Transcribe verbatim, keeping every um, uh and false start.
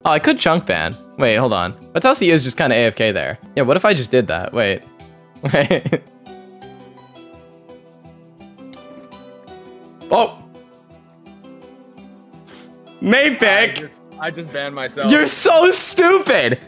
Oh, I could chunk ban. Wait, hold on. That's how he is just kind of A F K there. Yeah, what if I just did that? Wait. Wait. Oh! Mapicc! I just banned myself. You're so stupid!